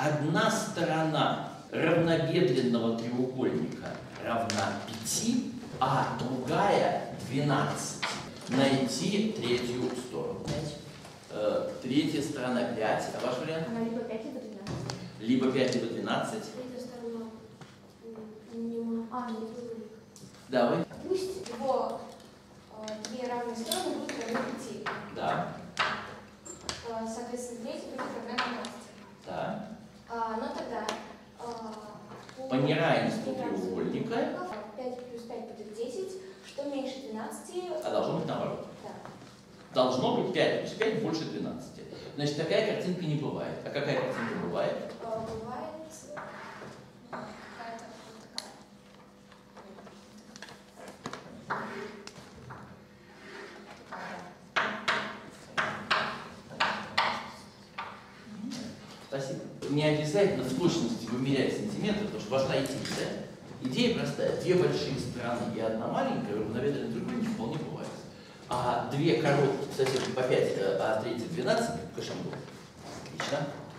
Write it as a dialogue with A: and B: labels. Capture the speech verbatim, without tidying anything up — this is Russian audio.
A: одна сторона равнобедренного треугольника равна пяти, а другая двенадцати. Найти третью сторону.
B: пять.
A: Э, третья сторона пять. А ваш вариант?
C: Она либо пять, либо двенадцать.
A: Либо пять, либо двенадцать.
C: Третья сторона не могу. А, нет.
A: Да, вы?
C: Пусть его э, две равные стороны будут равны пяти.
A: Да.
C: Э, соответственно, третья будет равна двенадцати.
A: Да.
C: А, но тогда э,
A: По неравенству треугольника.
C: пять плюс пять будет десять, что меньше двенадцати.
A: А должно быть наоборот.
C: Да.
A: Должно быть пять плюс пять больше двенадцати. Значит, такая картинка не бывает. А какая картинка бывает?
C: Э, бывает какая-то вот такая.
A: Спасибо. Не обязательно в точности вымерять сантиметры, потому что важна идея. Да? Идея простая. Две большие стороны и одна маленькая, равнобедренный треугольник вполне бывает. А две короткие, кстати, по пять, а третья двенадцать, кашамбур. Отлично.